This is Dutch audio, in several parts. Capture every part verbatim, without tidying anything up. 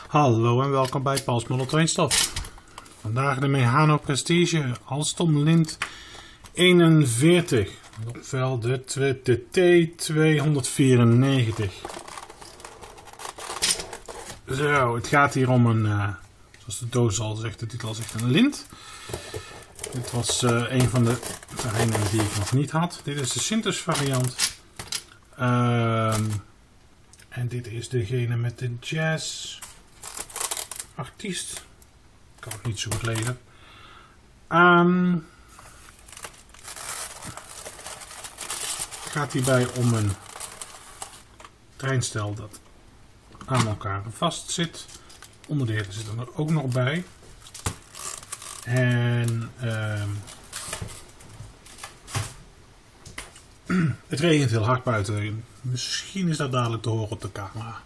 Hallo en welkom bij Paul's Model Train Stof. Vandaag de Mehano Prestige Alstom Lint eenenveertig. Ofwel de, de T tweehonderdvierennegentig. Zo, het gaat hier om een, uh, zoals de doos al zegt, de titel al zegt, een lint. Dit was uh, een van de varianten die ik nog niet had. Dit is de Sintus variant. Uh, en dit is degene met de Jazz Artiest. Ik kan het niet zo goed lezen. Um, het gaat hierbij om een treinstel dat aan elkaar vast zit. Onderdelen zitten er ook nog bij. En um, het regent heel hard buiten. Misschien is dat dadelijk te horen op de camera.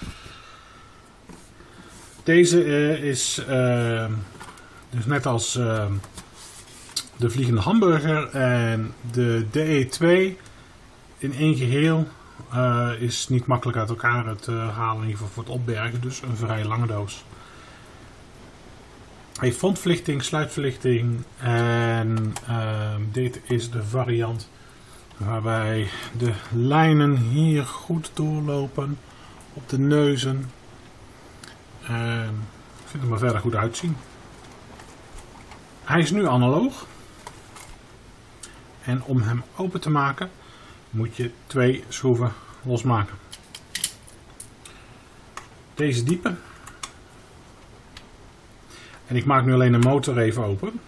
Deze uh, is uh, dus net als uh, de Vliegende Hamburger en de D E twee in één geheel. Uh, is niet makkelijk uit elkaar te halen, in ieder geval voor het opbergen. Dus een vrij lange doos. Hij heeft frontverlichting, sluitverlichting en uh, dit is de variant waarbij de lijnen hier goed doorlopen op de neuzen. Uh, ik vind hem er verder goed uitzien. Hij is nu analoog. En om hem open te maken moet je twee schroeven losmaken. Deze diepe. En ik maak nu alleen de motor even open.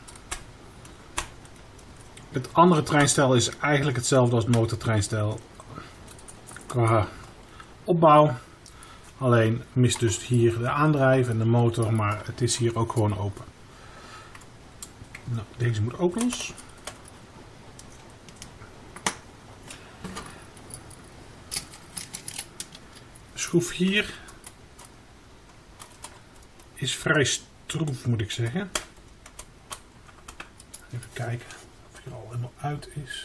Het andere treinstel is eigenlijk hetzelfde als het motortreinstel qua opbouw. Alleen mist dus hier de aandrijf en de motor, maar het is hier ook gewoon open. Nou, deze moet ook los. De schroef hier is vrij stroef, moet ik zeggen. Even kijken of hij er al helemaal uit is.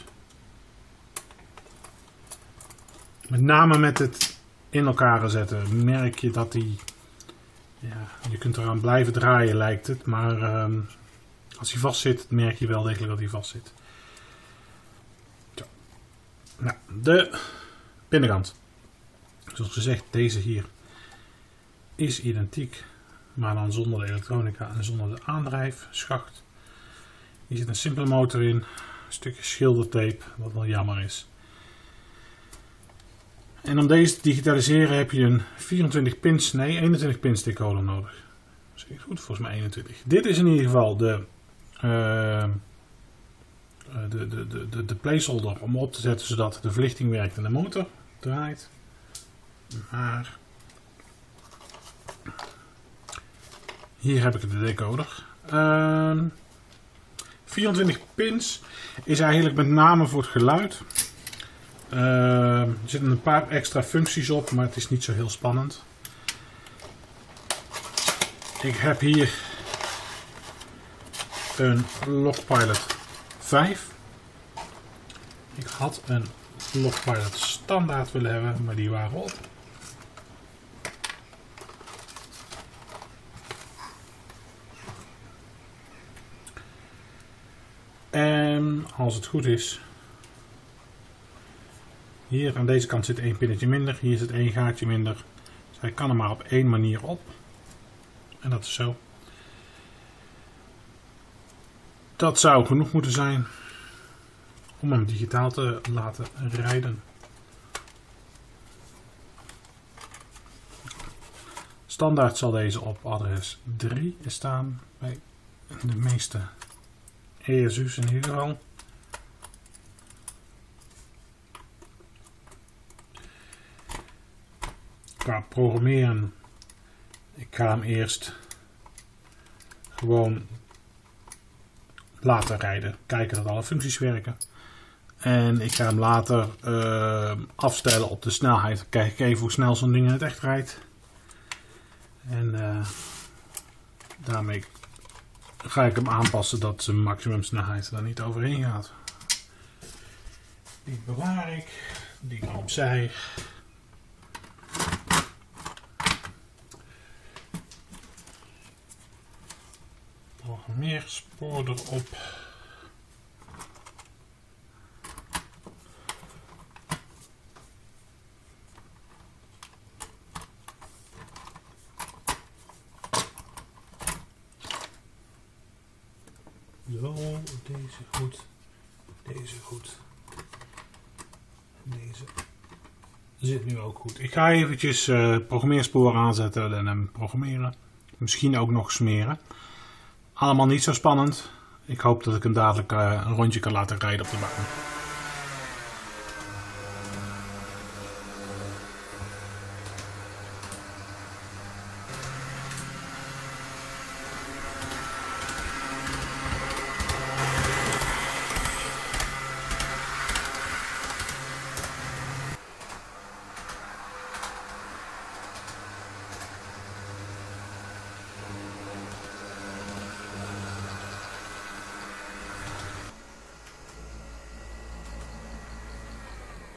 Met name met het in elkaar zetten merk je dat hij, ja, je kunt eraan blijven draaien lijkt het, maar um, als hij vast zit merk je wel degelijk dat hij vast zit. Zo. Nou, de binnenkant. Zoals gezegd, deze hier is identiek, maar dan zonder de elektronica en zonder de aandrijfschacht. Hier zit een simpele motor in, een stukje schildertape, wat wel jammer is. En om deze te digitaliseren heb je een vierentwintig pins, nee eenentwintig pins decoder nodig. Zeg ik goed? Volgens mij eenentwintig. Dit is in ieder geval de, uh, de, de, de, de, de placeholder om op te zetten zodat de verlichting werkt en de motor draait. Maar hier heb ik de decoder. Uh, vierentwintig pins is eigenlijk met name voor het geluid. Uh, er zitten een paar extra functies op, maar het is niet zo heel spannend. Ik heb hier een Logpilot vijf. Ik had een Logpilot standaard willen hebben, maar die waren op. En als het goed is, hier aan deze kant zit één pinnetje minder, hier zit één gaatje minder. Dus hij kan er maar op één manier op. En dat is zo. Dat zou genoeg moeten zijn om hem digitaal te laten rijden. Standaard zal deze op adres drie staan bij de meeste E S U's in ieder geval. Qua programmeren, ik ga hem eerst gewoon laten rijden, kijken dat alle functies werken. En ik ga hem later uh, afstellen op de snelheid. Kijk ik even hoe snel zo'n ding in het echt rijdt. En uh, daarmee ga ik hem aanpassen dat zijn maximumsnelheid er niet overheen gaat. Die bewaar ik, die kan opzij. Programmeerspoor erop. Zo, deze goed, deze goed, deze zit nu ook goed. Ik ga eventjes uh, programmeerspoor aanzetten en hem programmeren. Misschien ook nog smeren. Allemaal niet zo spannend. Ik hoop dat ik hem dadelijk uh, een rondje kan laten rijden op de baan.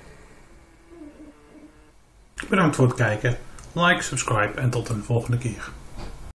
Bedankt voor het kijken. Like, subscribe en tot een volgende keer.